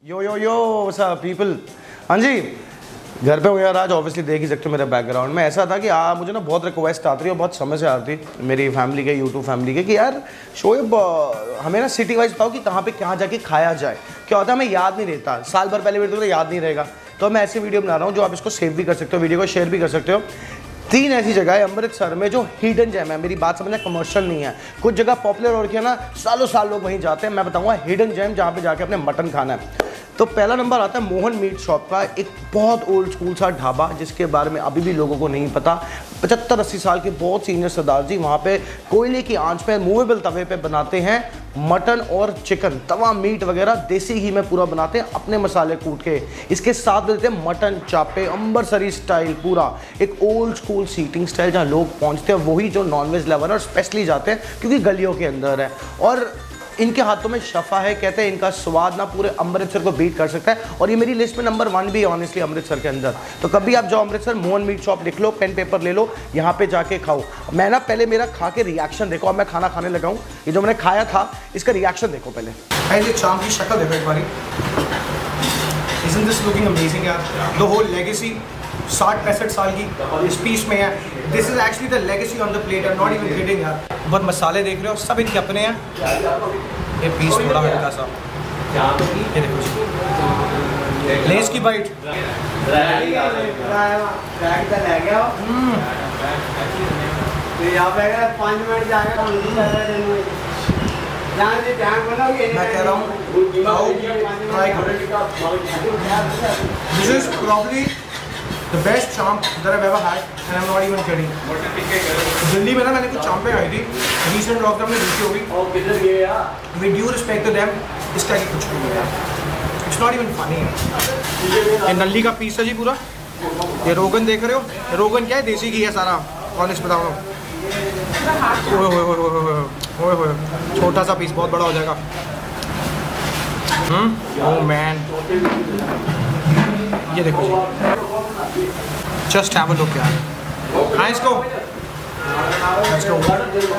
यो सब पीपल। हाँ जी, घर पे हो यार आज, ऑब्वियसली देख ही सकते हो मेरे बैकग्राउंड में। ऐसा था कि मुझे ना बहुत रिक्वेस्ट आती रही और बहुत समय से आती मेरी फैमिली के, यूट्यूब फैमिली के, कि यार शोएब हमें ना सिटी वाइज बताओ कि कहाँ पे क्या जाके खाया जाए। क्या होता है हमें याद नहीं रहता, साल भर पहले वीडियो तो याद नहीं रहेगा। तो मैं ऐसी वीडियो बना रहा हूँ जो आप इसको सेव भी कर सकते हो, वीडियो को शेयर भी कर सकते हो। 3 ऐसी जगह है अमृतसर में जो हिडन जेम है। मेरी बात समझना, कमर्शियल नहीं है। कुछ जगह पॉपुलर हो रखी है ना, सालों साल लोग वहीं जाते हैं। मैं बताऊंगा हिडन जेम जहाँ पे जाके अपने मटन खाना है। तो पहला नंबर आता है मोहन मीट शॉप का, एक बहुत ओल्ड स्कूल सा ढाबा जिसके बारे में अभी भी लोगों को नहीं पता। 75-80 साल के बहुत सीनियर सरदार जी वहाँ पे कोयले की आंच पे मूवेबल तवे पे बनाते हैं मटन और चिकन, तवा मीट वगैरह देसी घी में पूरा बनाते हैं, अपने मसाले कूट के। इसके साथ देते हैं मटन चापे, अम्बरसरी स्टाइल, पूरा एक ओल्ड स्कूल सीटिंग स्टाइल जहाँ लोग पहुँचते हैं वही जो नॉनवेज लवर है और स्पेशली जाते हैं क्योंकि गलियों के अंदर है। और इनके हाथों में शफा है, कहते हैं इनका स्वाद ना पूरे अमृतसर को बीट कर सकता है। और ये मेरी लिस्ट में नंबर 1 भी है ऑनेस्टली अमृतसर के अंदर। तो कभी आप जाओ अमृतसर, मोहन मीट शॉप लिख लो, पेन पेपर ले लो, यहाँ पे जाके खाओ। मैं ना पहले मेरा खा के रिएक्शन देखो, अब मैं खाना खाने लगा हूँ। ये जो मैंने खाया था इसका रिएक्शन देखो पहले। पहले शाम की शक्ल देखो एक बारी। Isn't this looking amazing यार? The whole legacy 60-65 साल की इस पीस में है। This is actually the legacy on the plate. I'm not even kidding यार। बहुत मसाले देख रहे हो, सब इनके अपने हैं। ये पीस थोड़ा हल्का सा, ये देखो जी, लेस की बाइट। मैं कह रहा हूँ this is probably the best chaap that I ever had and I am not even kidding. Delhi में ना मैंने कुछ चांपे खाई थी रिसेंट लॉकडाउन में, देखी होगी। With due respect to them, इस टाइप की कुछ नहीं है, इट्स नॉट इवन फनी। ये नल्ली का पीस है जी पूरा। ये रोगन देख रहे हो, रोगन क्या है, देसी घी है सारा। ऑनेस्ट बताओ, ओए छोटा सा पीस बहुत बड़ा हो जाएगा। ओह मैन, ये देखो जी, जस्ट हैव अ लुक यार। हाँ इसको लेट्स गो।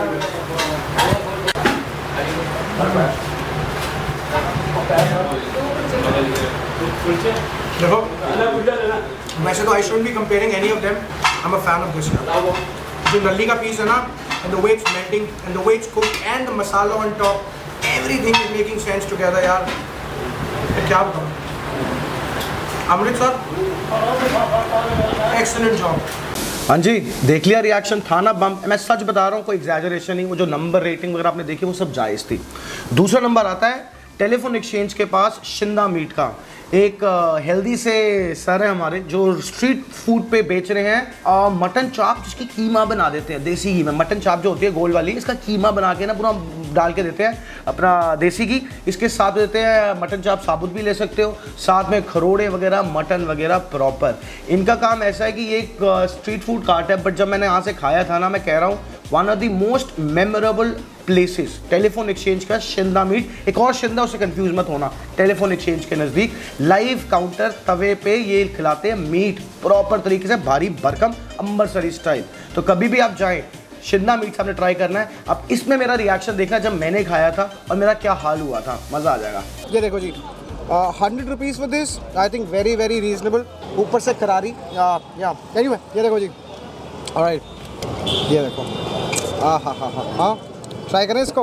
देखो वैसे तो I shouldn't be comparing any of them, I am a fan of this. जो नल्ली का पीस है ना, and the way it's melting and the way it's cooked and the masala on top, everything is making sense together यार। क्या बताऊँ, Amritsar excellent job. हाँ जी, देख लिया रिएक्शन था ना बम। मैं सच बता रहा हूँ, कोई एग्जैजरेशन नहीं। वो जो नंबर रेटिंग वगैरह आपने देखी वो सब जायज़ थी। दूसरा नंबर आता है टेलीफोन एक्सचेंज के पास शिंदा मीट का। एक हेल्दी से सर है हमारे जो स्ट्रीट फूड पे बेच रहे हैं मटन चाप, जिसकी कीमा बना देते हैं देसी घी में। मटन चाप जो होती है गोल वाली, इसका कीमा बना के ना पूरा डाल के देते हैं अपना देसी घी। इसके साथ देते हैं मटन चाप साबुत भी ले सकते हो, साथ में खरोड़े वगैरह, मटन वगैरह प्रॉपर। इनका काम ऐसा है कि ये एक स्ट्रीट फूड कार्ट है, बट जब मैंने यहाँ से खाया था ना, मैं कह रहा हूँ one of the most memorable places. Telephone exchange का शिंदा मीट, एक और शिंदा, उससे कंफ्यूज मत होना, टेलीफोन एक्सचेंज के नज़दीक लाइव काउंटर तवे पे ये खिलाते हैं मीट प्रॉपर तरीके से, भारी भरकम अम्बरसरी स्टाइल। तो कभी भी आप जाएं, शिंदा मीट सामने ट्राई करना है। अब इसमें मेरा रिएक्शन देखना जब मैंने खाया था और मेरा क्या हाल हुआ था, मज़ा आ जाएगा। ये देखो जी, 100 rupees for this, I think very very reasonable. ऊपर से करारी या एनीवे, ये देखो जी, ऑलराइट, ये देखो, हाँ ट्राई करें इसको।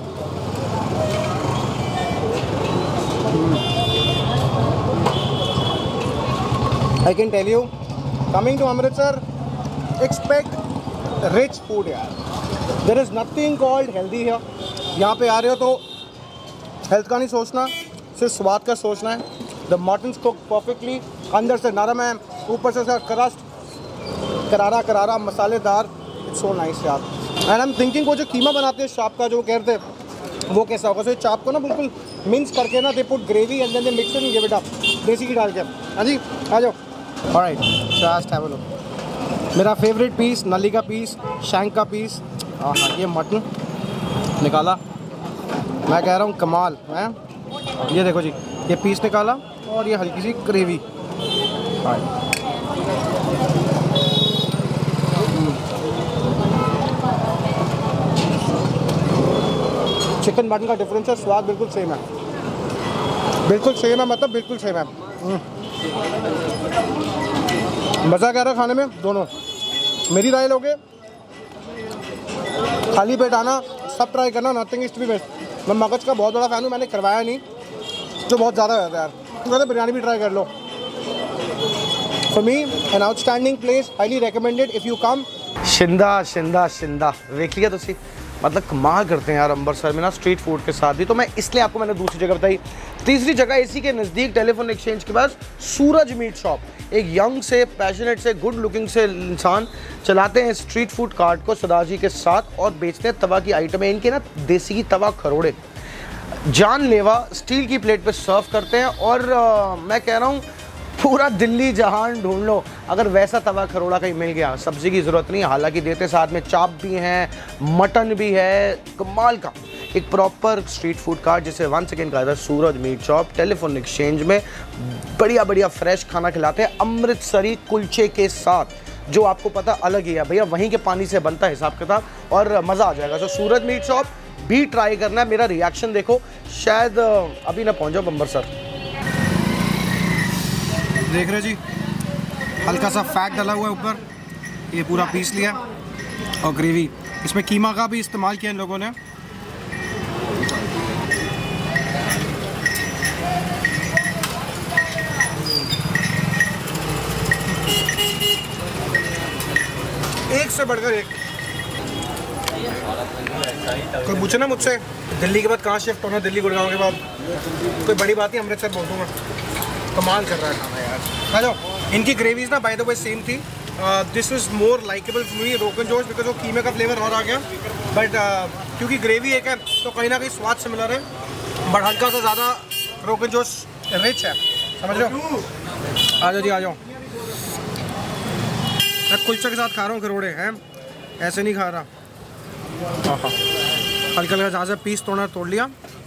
I can tell you, coming to Amritsar expect rich food यार। There is nothing called healthy है। यहाँ पे आ रहे हो तो हेल्थ का नहीं सोचना, सिर्फ स्वाद का सोचना है। द मटन कुक परफेक्टली, अंदर से नरम है, ऊपर से उसका क्रस्ट करारा मसालेदार, इट्स सो नाइस यार। एंड आई एम थिंकिंग वो जो कीमा बनाते हैं चाप का, जो कह रहे थे वो कैसा होगा। सो चाप को ना बिल्कुल मिक्स करके ना, they put gravy and then they mix it and give it up, देसी घी डाल के। हाँ जी आ जाओ। Alright, just have a look. मेरा फेवरेट पीस नली का पीस, शैंक का पीस। हाँ ये मटन निकाला, मैं कह रहा हूँ कमाल है। ये देखो जी, ये पीस निकाला और ये हल्की सी ग्रेवी। चिकन मटन का डिफरेंस है, स्वाद बिल्कुल सेम है। बिल्कुल सेम है, मतलब बिल्कुल सेम है। मज़ा क्या रहा खाने में दोनों। मेरी राय लोगे, खाली पेट आना, सब ट्राई करना, nothing is to be best. मैं मगज का बहुत बड़ा फ़ैन हूँ, मैंने करवाया नहीं जो बहुत ज़्यादा रहता है यार। तो बिरयानी भी ट्राई कर लो। For me an outstanding place, highly recommended if you come. Shinda Shinda Shinda देख लिया तुसी, मतलब कमाल करते हैं यार अमृतसर में ना स्ट्रीट फूड के साथ भी। तो मैं इसलिए आपको मैंने दूसरी जगह बताई। तीसरी जगह इसी के नज़दीक टेलीफोन एक्सचेंज के पास सूरज मीट शॉप। एक यंग से पैशनेट से गुड लुकिंग से इंसान चलाते हैं स्ट्रीट फूड कार्ट को सदाजी के साथ और बेचते हैं तवा की आइटमें। इनके ना देसी की तवा खरोड़े जानलेवा स्टील की प्लेट पे सर्व करते हैं। और मैं कह रहा हूँ पूरा दिल्ली जहान ढूंढ लो, अगर वैसा तवा खरोड़ा कहीं मिल गया, सब्जी की ज़रूरत नहीं। हालांकि देते साथ में चाप भी हैं, मटन भी है, कमाल का एक प्रॉपर स्ट्रीट फूड कार्ट जिसे 1 सेकेंड का Suraj meat shop telephone exchange में बढ़िया बढ़िया फ्रेश खाना खिलाते हैं अमृतसरी कुलचे के साथ, जो आपको पता अलग ही है भैया, वहीं के पानी से बनता है हिसाब किताब और मज़ा आ जाएगा। तो सूरज मीट शॉप भी ट्राई करना है। मेरा रिएक्शन देखो, शायद अभी ना पहुँच जाओ अमृतसर। देख रहे जी, हल्का सा फैट डाला हुआ है ऊपर, ये पूरा पीस लिया। और ग्रेवी, इसमें कीमा का भी इस्तेमाल किया इन लोगों ने। एक से बढ़कर एक। कोई पूछे ना मुझसे दिल्ली के बाद कहाँ शिफ्ट होना, दिल्ली गुड़गांव के बाद, कोई बड़ी बात नहीं, अमृतसर बोल दूँगा। कमाल कर रहा है खाना यार। आ जाओ। इनकी ग्रेवीज ना बाय द वे सेम थी। This is more likeable for me rogan josh because वो कीमे का फ्लेवर और आ गया। बट क्योंकि ग्रेवी एक है तो कहीं ना कहीं स्वाद सिमिलर है, बट हल्का सा ज़्यादा रोगन जोश रिच है, समझ रहे हो। आ जाओ जी, आ जाओ। मैं कुलचे के साथ खा रहा हूँ खरोड़े हैं, ऐसे नहीं खा रहा। हाँ हाँ, हल्का हल्का जहाँ से पीस तोड़ना तोड़ लिया,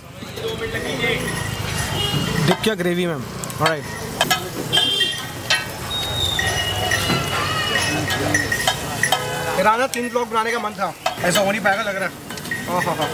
डिप किया ग्रेवी में। ऑलराइट, मेरा 3 ब्लॉग बनाने का मन था, ऐसा हो नहीं पाएगा लग रहा है। हाँ हाँ हाँ,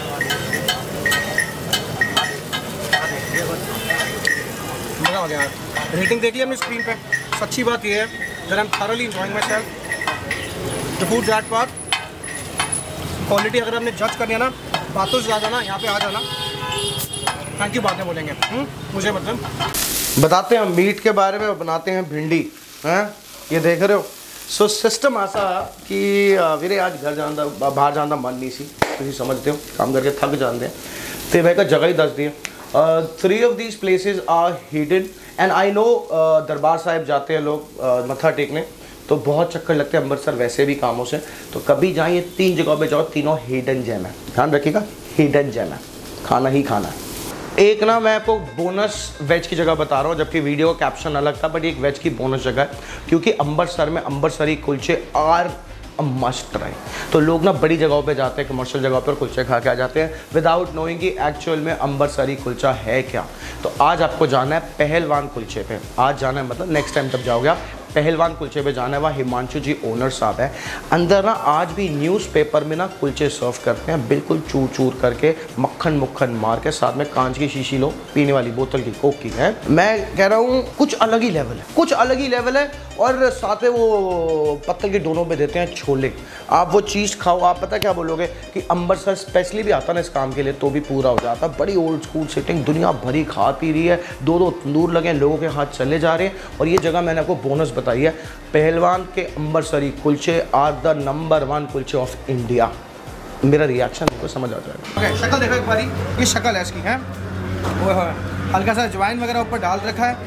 मज़ा आ गया यार। रेटिंग देख लिया अपनी स्क्रीन पे। सच्ची बात ये है that I am thoroughly enjoying myself. The food that part quality अगर आपने जज करनी है ना, बातों से ज़्यादा ना यहाँ पे आ जाना। थैंक यू बातें बोलेंगे मुझे मतलब। बताते हैं मीट के बारे में, बनाते हैं भिंडी हैं, ये देख रहे हो। सो सिस्टम ऐसा कि वीरे आज घर जाना बाहर जाना मन नहीं सी, तुम समझते हो काम करके थक जाते हैं, तो वह का जगह ही दस दी। 3 of these places are hidden and I know Darbar Sahib जाते हैं लोग मत्था टेकने, तो बहुत चक्कर लगते हैं अमृतसर वैसे भी कामों से। तो कभी जाएँ ये 3 जगहों पे जाओ, तीनों हिडन जेम है, ध्यान रखिएगा, हिडन जेम है, खाना ही खाना है। एक ना मैं आपको बोनस वेज की जगह बता रहा हूँ, जबकि वीडियो का कैप्शन अलग था, बट एक वेज की बोनस जगह है, क्योंकि अमृतसर में अमृतसरी कुलचे आर मस्ट ट्राई। तो लोग ना बड़ी जगहों पे जाते हैं, कमर्शियल जगहों पर कुलचे खा के आ जाते हैं विदाउट नोइंग कि एक्चुअल में अमृतसरी कुलचा है क्या। तो आज आपको जाना है पहलवान कुलचे पे। आज जाना है मतलब नेक्स्ट टाइम तब जाओगे आप पहलवान कुलचे पे जाना है। वहाँ हिमांशु जी ओनर साहब है। अंदर ना आज भी न्यूज़पेपर में ना कुलचे सर्व करते हैं, बिल्कुल चूर चूर करके, मक्खन मुक्खन मार के, साथ में कांच की शीशी लो, पीने वाली बोतल की कोक की है। मैं कह रहा हूँ कुछ अलग ही लेवल है, कुछ अलग ही लेवल है। और साथ में वो पत्तल के दोनों पे देते हैं छोले। आप वो चीज़ खाओ, आप पता क्या बोलोगे कि अमृतसर स्पेशली भी आता ना इस काम के लिए तो भी पूरा हो जाता। बड़ी ओल्ड स्कूल सिटिंग, दुनिया भरी खा पी रही है, 2-2 तंदूर लगे, लोगों के हाथ चले जा रहे हैं। और ये जगह मैंने आपको बोनस बताई है, पहलवान के अमृतसरी कुलचे आर द नंबर 1 कुलचे ऑफ इंडिया। मेरा रिएक्शन आपको समझ आ जाएगा। ओके, शक्ल देखो एक बारी, ये शक्ल है इसकी है, वो हल्का सा अजवाइन वगैरह ऊपर डाल रखा है।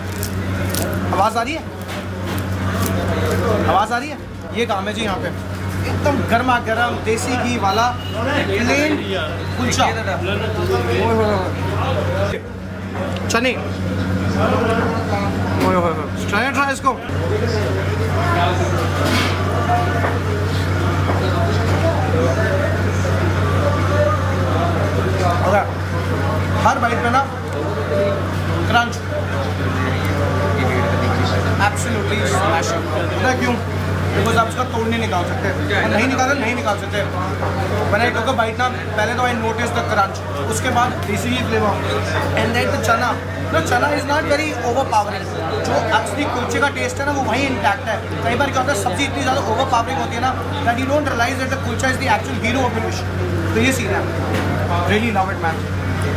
आवाज़ आ रही है, आवाज़ आ रही है। ये काम है जी यहाँ पे, एकदम गर्मा गर्म देसी घी वाला प्लेन कुलचा, चने। ट्राई इसको। हर बाइट पे ना क्रंच, एब्सोल्युटली स्मैशिंग। पता क्यों? बिकॉज आप उसका तोड़ नहीं निकाल सकते, और नहीं निकाल सकते। When I took a bite ना, पहले तो I noticed the crunch, उसके बाद देसी घी flavour, and then the chana. No, chana is not very overpowering. जो असली कुलचे का टेस्ट है ना वो वहीं इंटैक्ट है। कई बार क्या होता है सब्जी इतनी ज़्यादा ओवरपावरिंग होती है ना that you don't realise that the kulcha is the actual hero of the dish. तो ये सीन है, रियली लव इट मैन।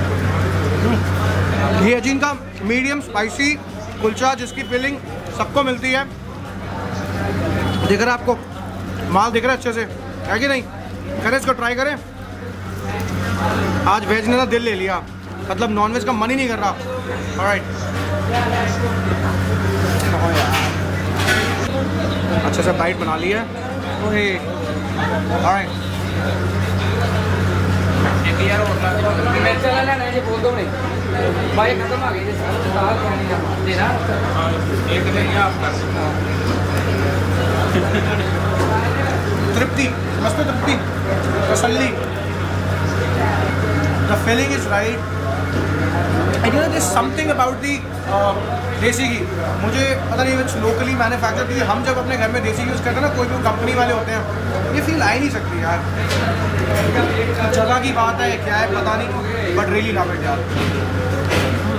ये है जिनका मीडियम स्पाइसी कुलचा जिसकी फीलिंग सबको मिलती है। दिख रहा है आपको, माल दिख रहा है अच्छे से, है कि नहीं? करें इसको, ट्राई करें। आज वेज ने ना दिल ले लिया, मतलब नॉनवेज का मन ही नहीं कर रहा। ऑलराइट, अच्छे से बाइट बना ली है। ऑलराइट, तृप्ति, मस्त तृप्ति, तसल्ली। The filling is right. And you know there's something about the देसी घी, मुझे पता नहीं कुछ लोकली मैन्युफैक्चर, क्योंकि हम जब अपने घर में देसी घी यूज़ करते हैं ना, कोई भी कंपनी वाले होते हैं, ये फील आ ही नहीं सकती यार। जगह की बात है क्या है पता नहीं, बट रियली लव इट यार।